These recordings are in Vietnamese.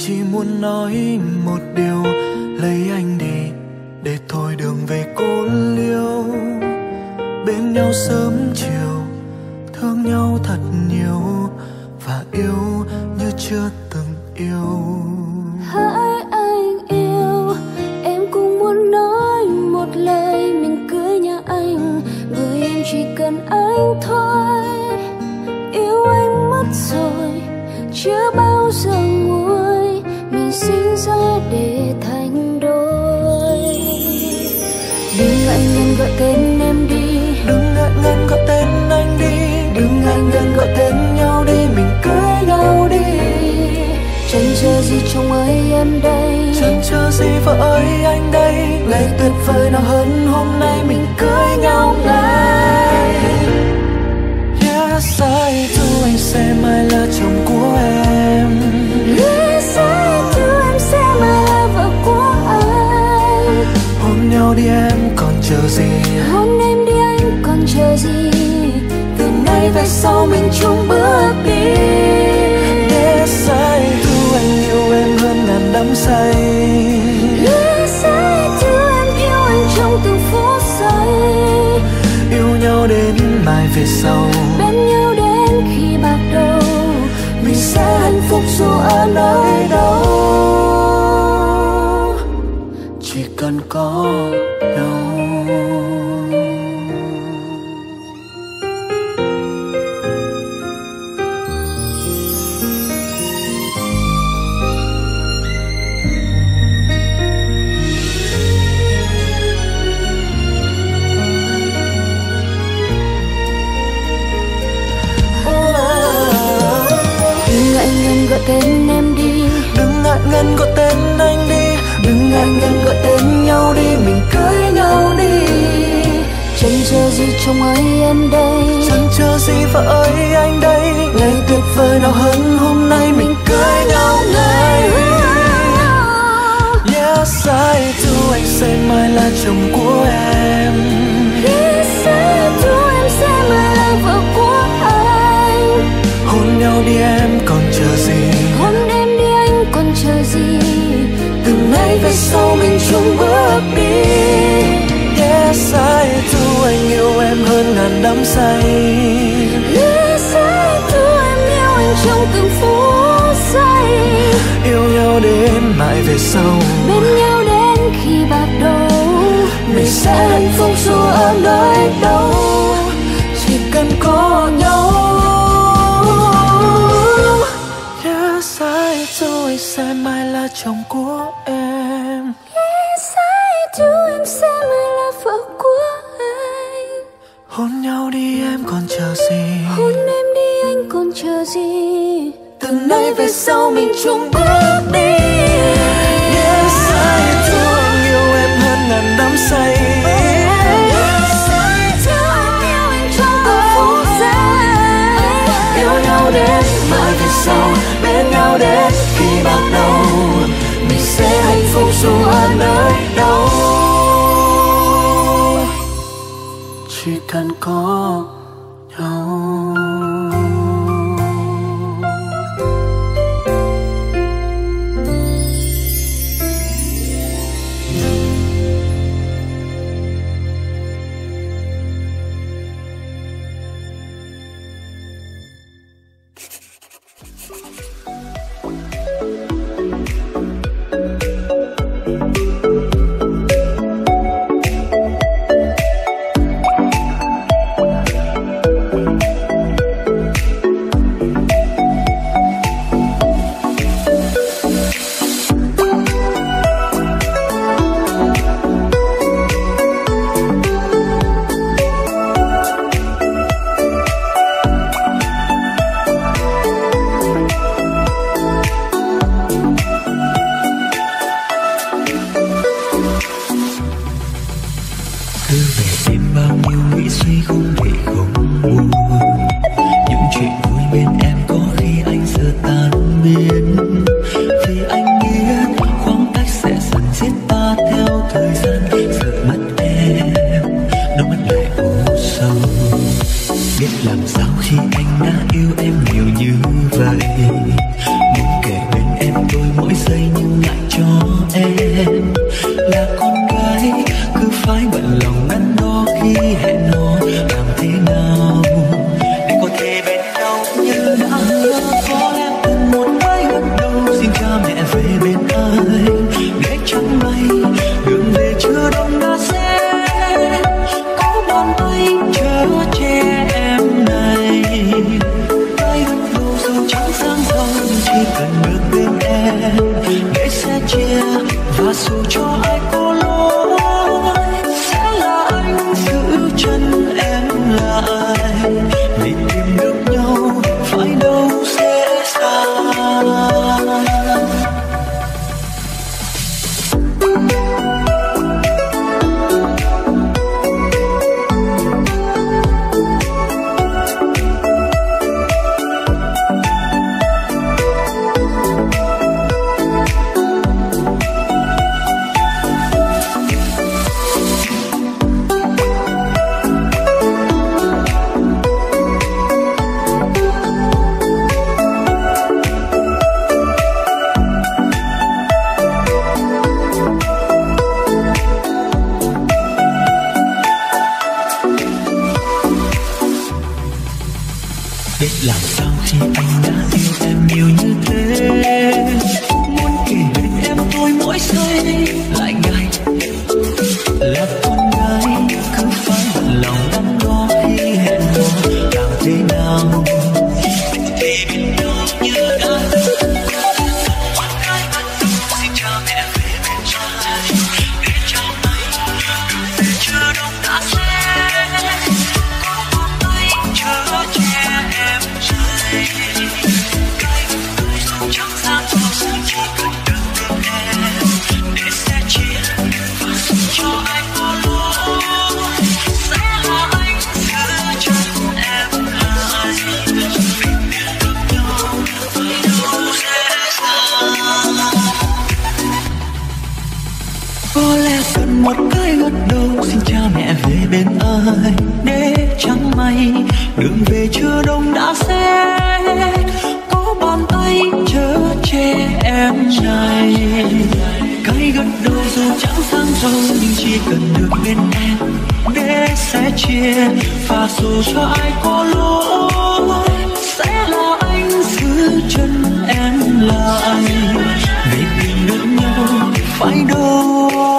chỉ muốn nói một điều, lấy anh đi để thôi đường về cô liêu. Bên nhau sớm chiều, thương nhau thật nhiều và yêu như chưa từng yêu. Hỡi anh yêu, em cũng muốn nói một lời mình cưới nhà anh, bởi em chỉ cần anh thôi. Yêu anh mất rồi, chưa bao giờ nguôi, mình sinh ra để thành đôi. Đừng ngại ngần gọi tên em đi, đừng ngại ngần gọi tên anh đi, đừng ngại ngần gọi tên nhau đi, mình cưới nhau đi. Chẳng chờ gì chồng ơi em đây, chẳng chờ gì vợ ơi anh đây, ngày tuyệt vời nào hơn hôm nay mình cưới nhau ngay. Yes, I do, anh sẽ mãi là chồng của em. Yes, I do, em sẽ mãi là vợ của anh. Hôn nhau đi em còn chờ gì, hôn em đi anh còn chờ gì, từ nay về sau mình chung bước đi. Yes, I do, anh yêu em hơn ngàn đắm say. Yes, I do, em yêu anh trong từng phút giây. Yêu nhau đến mai về sau, bên nhau đến khi bạc đầu, mình sẽ hạnh phúc dù ở nơi đâu, chỉ cần có nhau. Gọi tên em đi, đừng ngại ngần gọi tên anh đi, đừng ngại ngần gọi tên nhau đi, mình cưới nhau đi. Chẳng chờ gì chồng ơi em đây, chẳng chờ gì vợ ơi anh đây, ngày tuyệt vời nào hơn hôm nay mình cưới nhau ngay. Yes, I do, anh sẽ mãi là chồng của em. Yes, I do, em sẽ mãi là vợ của anh. Hôn nhau đi em còn chờ gì, hôn em đi anh còn chờ gì, từ nay về sau mình chung bước đi. Yes, I do, anh yêu em hơn ngàn đắm say. Yes, I do, em yêu anh trong từng phút giây. Yêu nhau đến mãi về sau, bên nhau đến khi bạc đầu, mình sẽ hạnh phúc dù ở nơi đâu, chỉ cần có nhau. Yes, I do, anh sẽ mãi là chồng của em. Yes, I do, em sẽ mãi là vợ của anh. Hôn nhau đi em còn chờ gì, hôn em đi anh còn chờ gì, từ nay về sau mình chung bước đi. Yes, I do, anh yêu em hơn ngàn đắm say. Yes, I do, em yêu anh trong từng phút giây. Yêu nhau đến mãi về sau, bên nhau đến khi bạc đầu, mình sẽ hạnh phúc dù ở nơi đâu, chỉ cần có nhau. và dù cho ai có lỗi sẽ là anh giữ chân em lại, vì tìm được nhau phải đâu dễ dàng. Biết làm sao khi anh đã yêu em nhiều như thế, muốn kể bên em tôi mỗi giây lại ngại là con gái cứ phải bận lòng đắn đo khi hẹn hò làm thế nào thì biết đâu như đã từng con gái bắt đầu xin cha mẹ về bên trai để cho anh đừng về chưa đông đã sẽ có một tay chở che em trai cái người dù chẳng dám cho sự chỉ cần được bên em để sẽ chia và dù cho anh có lỗi sẽ là anh giữ chân em lại, vì biết được nhau phải đâu dễ dàng. Có lẽ cần một cái gật đầu xin cha mẹ về bên ai để chẳng may đường về chưa đông đã sẽ có bàn tay chở che em này. Cái gật đầu dù chẳng sang giàu nhưng chỉ cần được bên em để sẽ chia và dù cho ai có lỗi sẽ là anh giữ chân em lại, vì tìm được nhau phải đâu.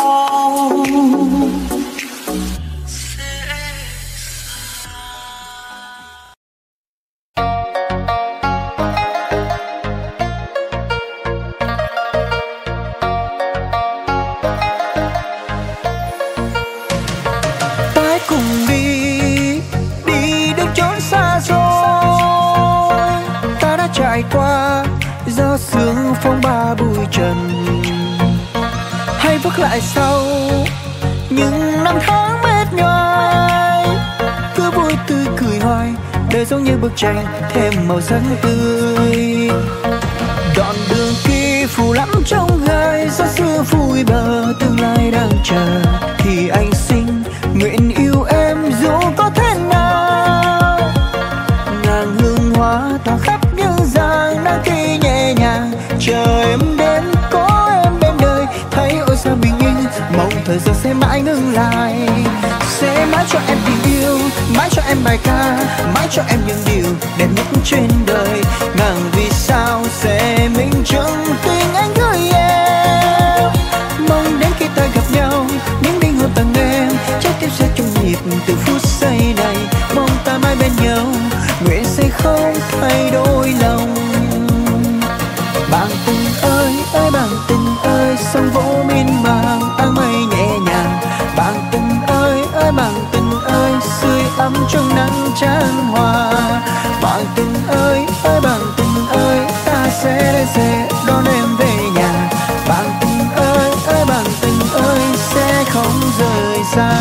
Phong ba bụi trần hay bước lại sau những năm tháng mệt nhoài, cứ vui tươi cười hoài đời giống như bức tranh thêm màu sắc tươi. Đoạn đường kia phủ lắm trong gai gió xưa vui bờ tương lai đang chờ thì anh xin nguyện yêu em dù có thế nào. Ngàn hương hoa tỏa khắp những giang đang khi nhẹ nhàng chờ em đến có em bên đời thấy ôi sao bình yên mong thời gian sẽ mãi ngừng lại, sẽ mãi cho em tình yêu mãi cho em bài ca mãi cho em những điều đẹp nhất trên đời. Ngàn vì sao sẽ minh chứng tình anh gửi em, mong đến khi ta gặp nhau những linh hồn tầng em trái tim sẽ chung nhịp từ phút giây này. Mong ta mãi bên nhau nguyện sẽ không thay đổi lòng. Bạn tình ơi ơi bạn tình ơi sông vỗ miên man áng mây nhẹ nhàng. Bạn tình ơi ơi bạn tình ơi sưởi ấm trong nắng chan hòa. Bạn tình ơi ơi bạn tình ơi ta sẽ đón em về nhà. Bạn tình ơi bạn tình ơi sẽ không rời xa.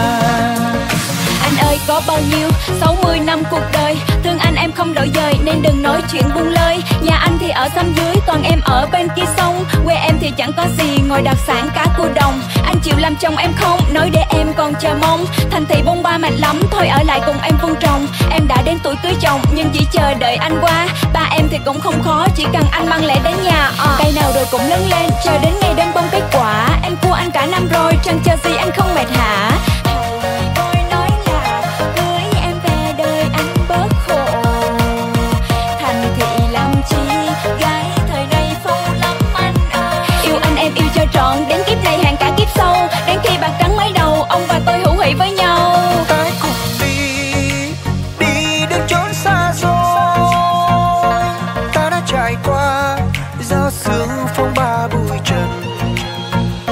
Anh ơi có bao nhiêu 60 năm cuộc đời thương anh em không đổi dời nên đừng nói chuyện buông lơi. Nhà anh thì ở xóm dưới còn em ở bên kia sông, quê em thì chẳng có gì ngoài đặc sản cá cua đồng. Anh chịu làm chồng em không nói để em còn chờ mong, thành thị bông ba mệt lắm thôi ở lại cùng em vun trồng. Em đã đến tuổi cưới chồng nhưng chỉ chờ đợi anh qua, ba em thì cũng không khó chỉ cần anh mang lễ đến nhà. Cây nào rồi cũng lớn lên chờ đến ngày đơm bông kết quả. Em cua anh cả năm rồi chẳng chờ gì anh không mệt hả. Trọn đến kiếp này hàng cả kiếp sau, đến khi bạc trắng mấy đầu ông và tôi hữu hỷ với nhau. Hãy cùng đi đến chốn xa xôi. Ta đã trải qua gió sương phong ba bụi trần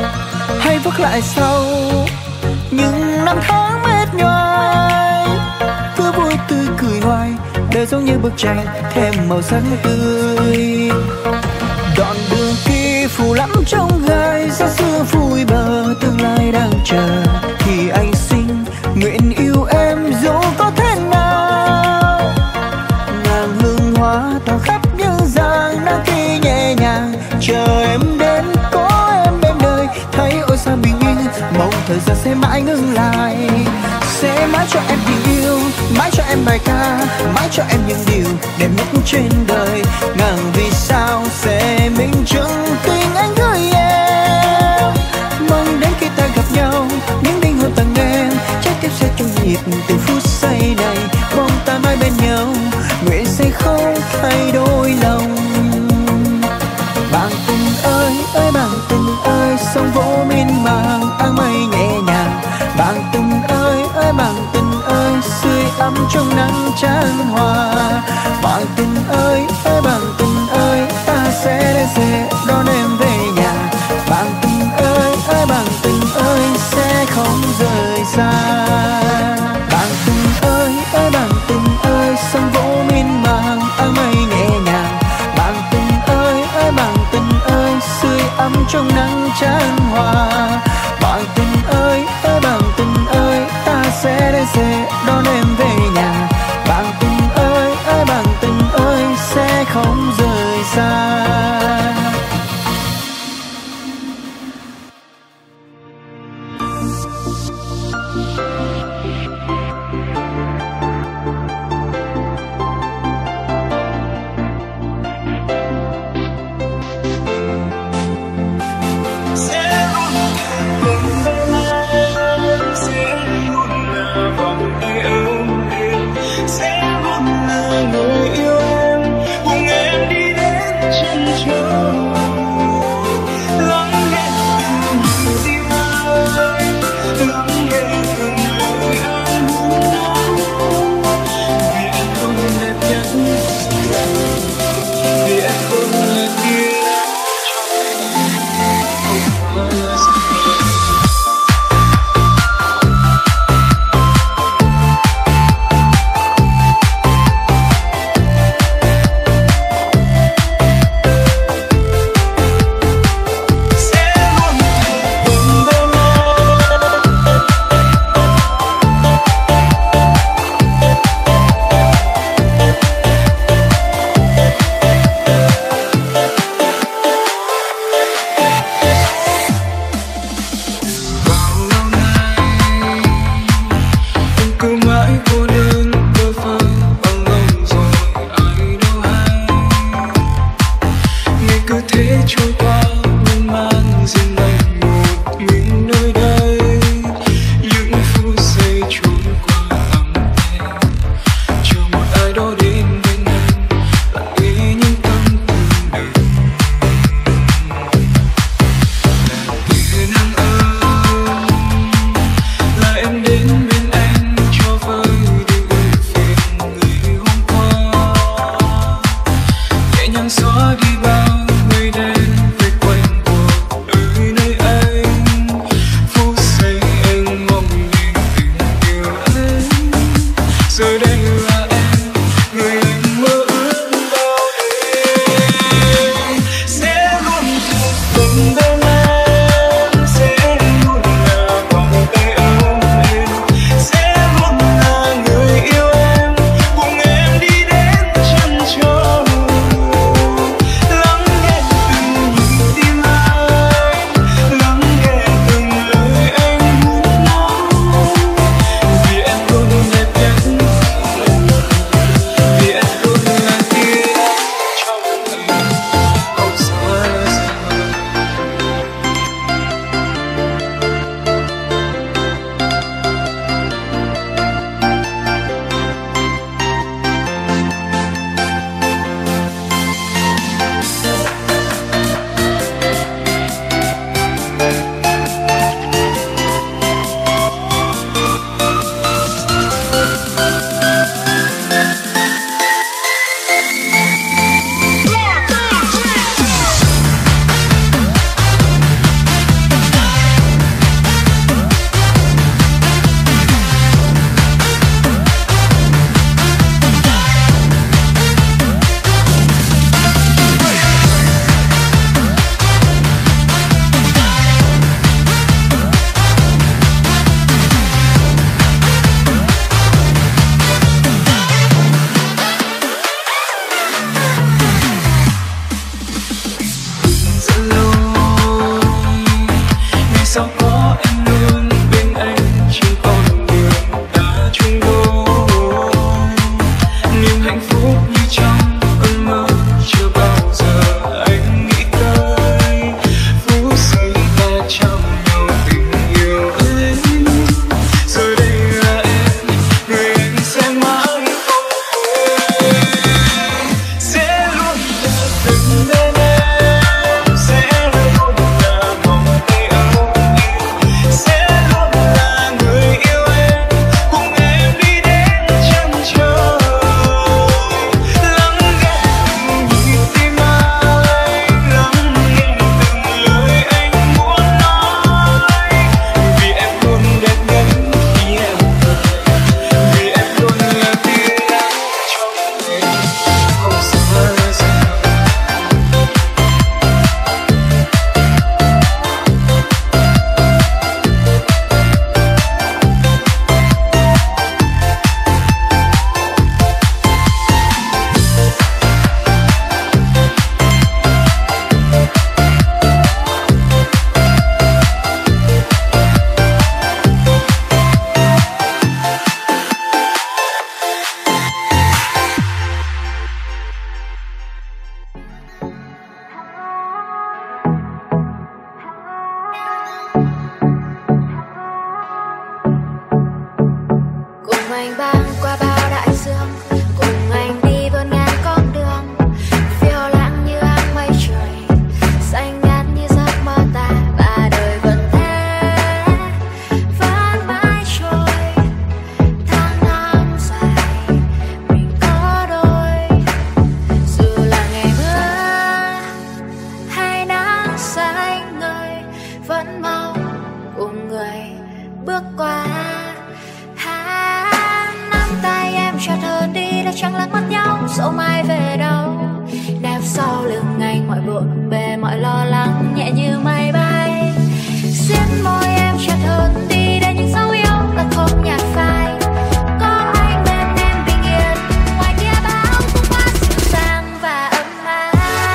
lại sau những năm tháng mệt nhoài, cứ vui tươi cười hoài, đời giống như bức tranh thêm màu sắc tươi. Đoạn đường kia phủ lắm trong gai, xa xưa vui bờ, tương lai đang chờ. Thì anh xin nguyện yêu em dù có thế nào. Ngàn hương hoa tỏa khắp những giang nắng khi nhẹ nhàng, chờ em đến có em bên đời. Thấy ôi sao bình yên, mong thời gian sẽ mãi ngừng lại. Sẽ mãi cho em tình yêu, mãi cho em bài ca, mãi cho em những điều đẹp nhất trên đời. Ngàn vì sao sẽ minh chứng tình anh gửi em. Mong đến khi ta gặp nhau, những linh hồn tặng em, trái tim sẽ trong nhịp từng phút giây này. Mong ta mãi bên nhau, nguyện sẽ không thay đổi lòng. Bạn tình ơi, ơi bạn tình ơi, sóng vỗ miên man áng mây nhẹ nhàng. Bạn tình ơi, ơi bạn tình ơi, sưởi ấm trong nắng chan hòa. Bạn tình ơi, ơi bạn tình ơi, ta sẽ đến sẽ đón em về nhà. Bạn tình ơi, ơi bạn tình ơi, sẽ không rời xa. Bạn tình ơi, ơi bạn tình ơi, sóng vỗ miên man áng mây nhẹ nhàng. Bạn tình ơi, ơi bạn tình ơi, sưởi ấm trong nắng chan hòa. Bạn tình ơi, ơi bạn tình ơi, ta sẽ đến sẽ đón em về nhà. Bạn tình ơi, ơi bạn tình ơi, sẽ không rời xa. dẫu mai về đâu. Nép sau lưng anh mọi bộn bề mọi lo lắng nhẹ như mây bay. Xiết môi em chặt hơn đi để những dấu yêu đã không nhạt phai. Có anh bên em bình yên, ngoài kia bão cũng quá dịu dàng và ấm áp.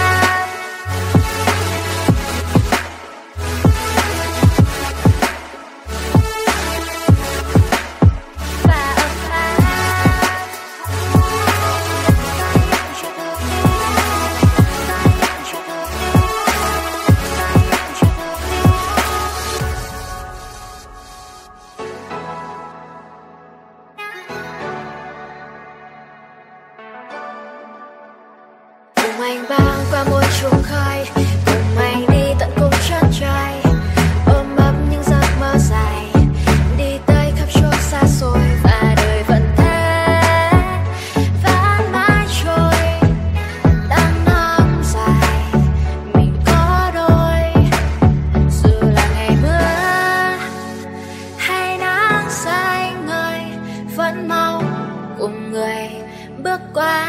Cùng anh băng qua muôn chuồng khơi, cùng anh đi tận cùng chân trời, ôm ấp những giấc mơ dài, đi tới khắp chốn xa xôi. Và đời vẫn thế, vẫn mãi trôi, đang năm dài, mình có đôi. Dù là ngày mưa hay nắng xanh ngời, vẫn mong cùng người bước qua.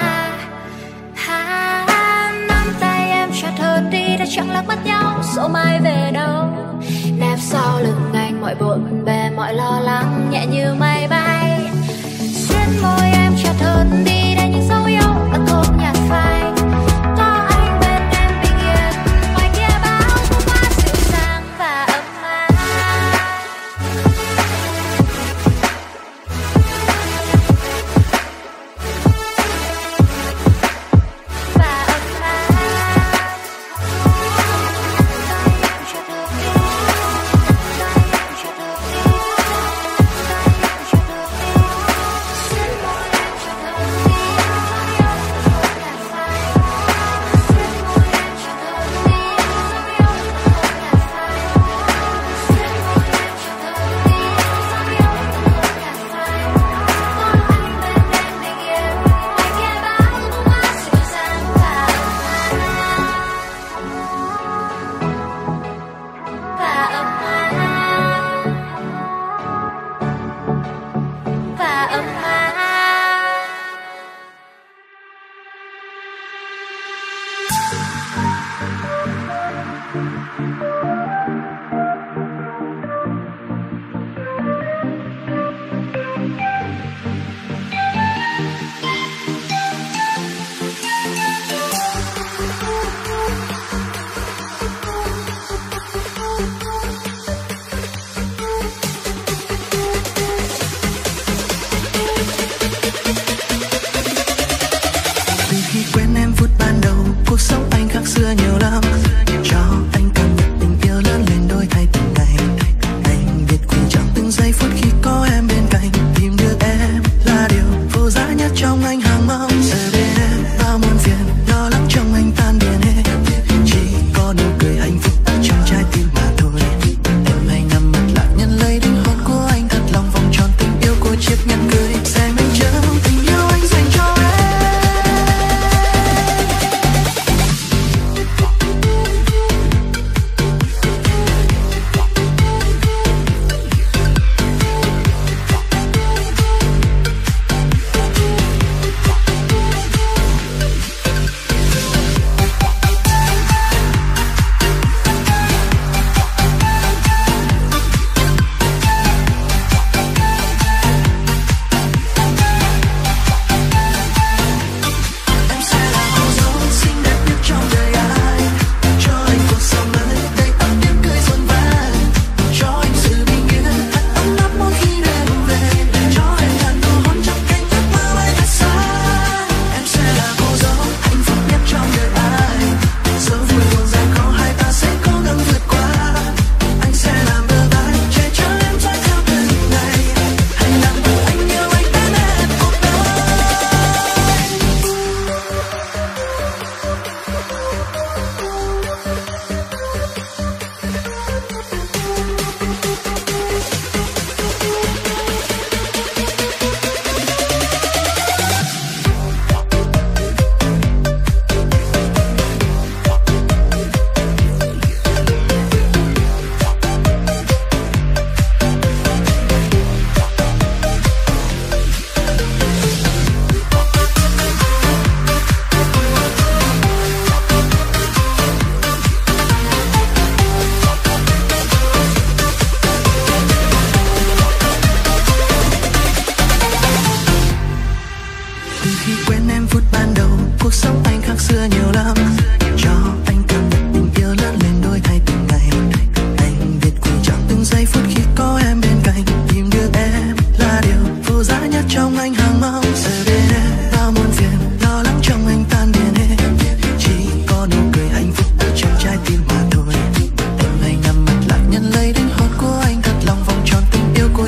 Nắm tay em chặt hơn đi đã chẳng lạc mất nhau, dẫu mai về đâu. Nép sau lưng anh mọi bộn bề mọi lo lắng nhẹ như mây bay. Xuyên môi em chặt hơn đi để những dấu yêu đã không nhạt phai. Có anh bên em bình yên, ngoài kia bão cũng quá dịu dàng và ấm áp.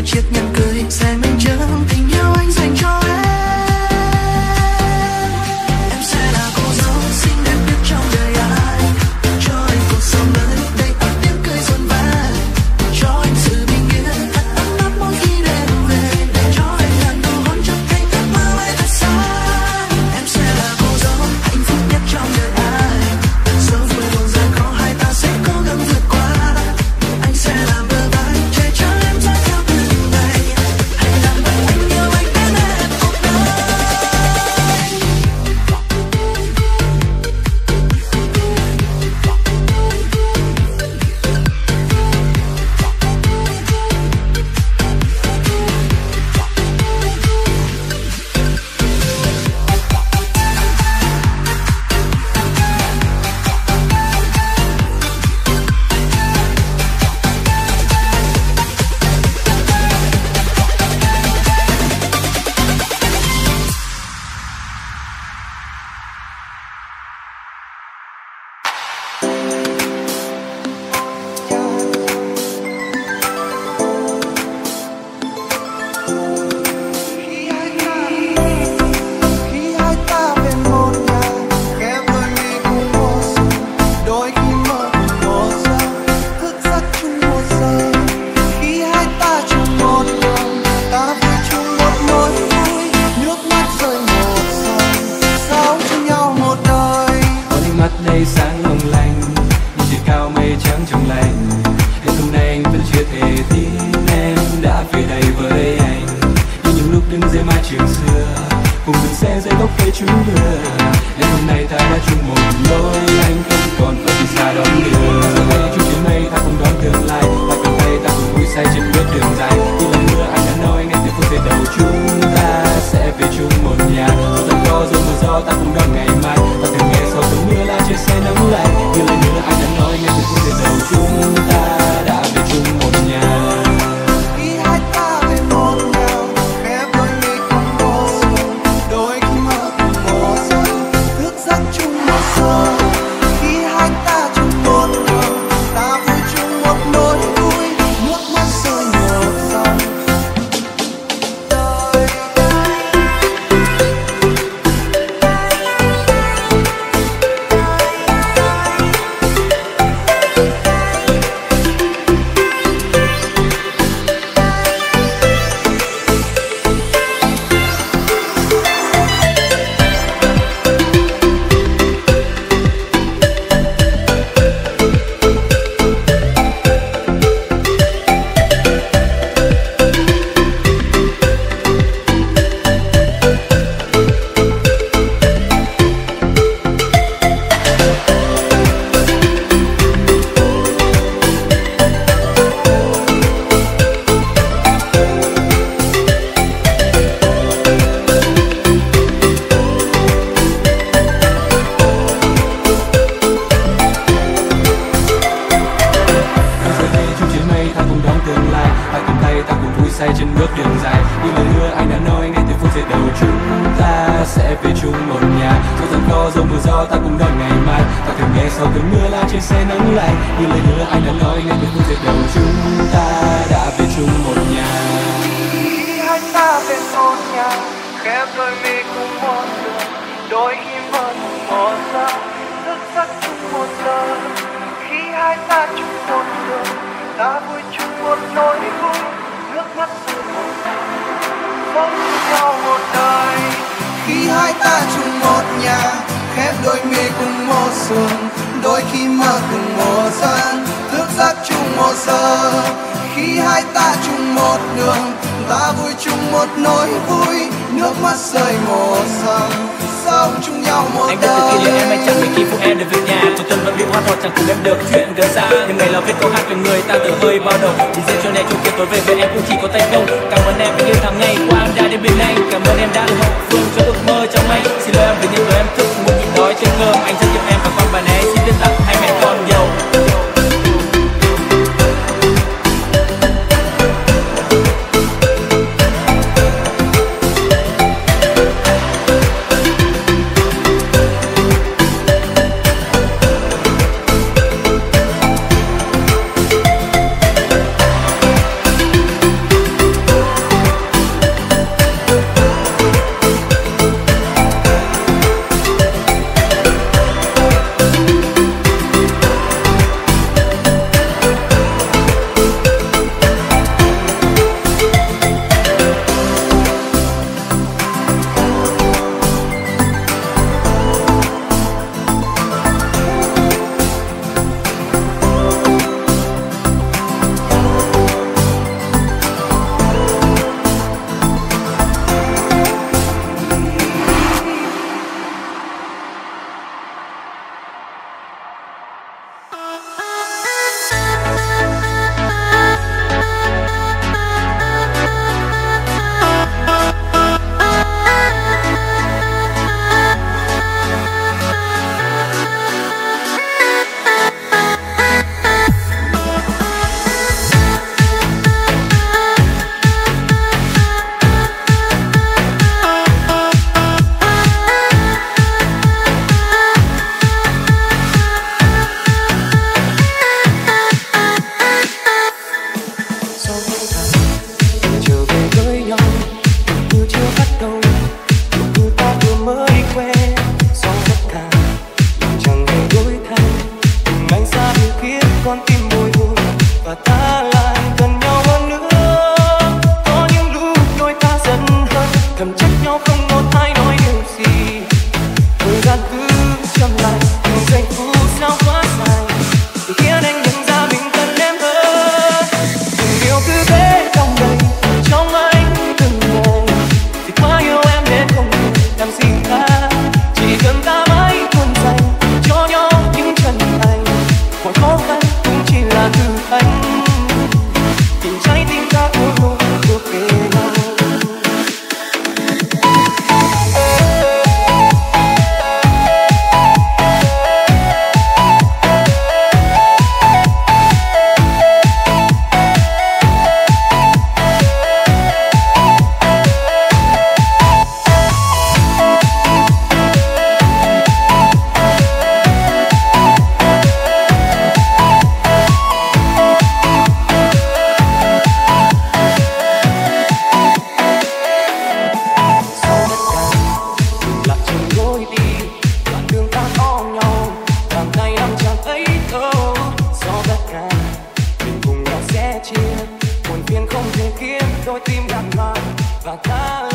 chiếc nhẫn cưới sẽ minh chứng tình yêu anh dành cho em. Em sẽ là cô dâu xinh đẹp nhất trong đời anh, cho anh cuộc sống mới đầy ắp tiếng cười rộn vang, cho anh sự bình yên thật ấm áp mỗi khi đêm về, để cho anh lần đầu hôn cho thấy ước mơ ấy thật xa. Em sẽ là cô dâu hạnh phúc nhất trong đời anh, dẫu vui buồn gian khó hai ta sẽ cố gắng vượt qua. Anh sẽ làm bờ vai che chở em dõi theo từng ngày, hãy làm bạn anh yêu anh đến hết cuộc đời. Khi hai ta về một nhà, khép đôi mi cùng một giấc, đôi khi mơ cùng một giấc, thức giấc chung một giờ. Khi hai ta chung một đường, ta vui chung một nỗi vui, nước mắt rơi một dòng, sống chung nhau một đời. Con ánh mắt đây sáng long lanh, nhìn trên cao mây trắng trong lành. Đến hôm nay anh vẫn chưa thể tin em đã về đây với anh. Như những lúc đứng dưới mái trường xưa, cùng dừng xe dưới gốc cây chúng đưa. Đến hôm nay ta đã chung một lối, anh không còn phải đi xa đón đưa. Giờ đây chung trên mây ta cùng đón tương lai, ta cầm tay ta cùng vui say trên bước đường dài. Như lần nữa anh đã nói ngay từ phút giây đầu chúng ta sẽ về chung một nhà. Dù thật có dù mưa gió ta cùng đón ngày mai, ta từng nghe sau cơn mưa lá trời sẽ nắng lại. Như lần nữa anh đã nói ngay từ phút giây đầu chúng ta đã về chung một nhà. Khi hai ta về một nhà, khép đôi mi cùng một giấc, đôi khi mơ cùng một giấc, thức giấc chung một giờ. Khi hai ta chung một đường, ta vui chung một nỗi vui, nước mắt rơi một dòng. Giờ đây chung trên mây ta cùng đón tương lai, ta cầm tay ta cùng vui say trên bước đường dài. Như lần nữa anh đã nói ngay từ phút giây đầu chúng ta sẽ về chung một nhà. Dù thật có dẫu mưa gió ta cùng đón ngày mai, ta thường nghe sau cơn mưa lá trời sẽ nắng lại. Như lần nữa anh đã nói ngay từ phút giây đầu chúng ta đã về chung một nhà. Khi hai ta về một nhà, khép đôi mi cùng một đường, đôi khi mơ cùng một giấc, thức giấc chung một giờ. Khi hai ta chung một đường, ta vui chung một nỗi vui, nước mắt rơi một dòng, sống chung nhau một đời. Khi hai ta chung một nhà, khép đôi mi cùng một giường, đôi khi mơ cùng một giấc, thức giấc chung một giờ. Khi hai ta chung một đường, ta vui chung một nỗi vui, nước mắt rơi một dòng, sống chung nhau một anh đời. biết từ khi em anh chẳng mấy khi phụ em được về nhà. Tuổi xuân vẫn bị hoa thọ chẳng cùng em được chuyện gần xa. Nhưng ngày là viết câu hát về người ta tự hơi bao đầu. Chỉ riêng cho nên chung kia tối về với em cũng chỉ có tay không. Cảm ơn em vì những tháng ngày qua em đã đến bên anh. Cảm ơn em đã ủng hộ phương cho ước mơ trong anh. Xin lỗi em vì những lời em thức ngủ nhịn đói trên cơm. Anh rất yêu em và con bà né xin biết tặng hai mẹ con giàu. và ta